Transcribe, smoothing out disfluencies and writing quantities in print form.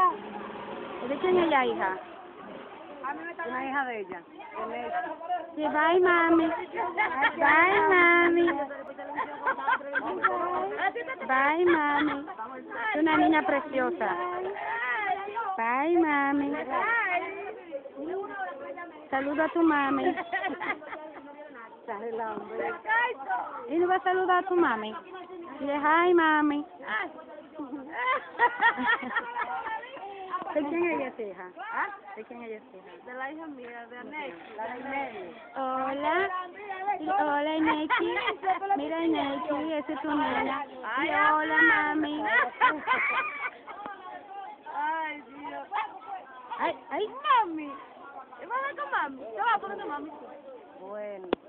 ¿De quién es ella, hija? Una hija de ella. Sí, bye, mami. Bye, mami. Bye, mami. Es una niña preciosa. Bye, mami. Saluda a tu mami. ¿Y no va a saludar a tu mami? Dile, hi, mami. ¿De quién ella es hija? ¿De quién ella es hija? De la hija mía, de Aneki. La de medio. Hola. Hola, Ineki. Mira, Ineki, esa es tu niña. Y hola, mami. Ay, Dios. Ay, ay. Mami. ¿Qué vas a ver con mami? ¿Qué vas a poner con mami? Bueno.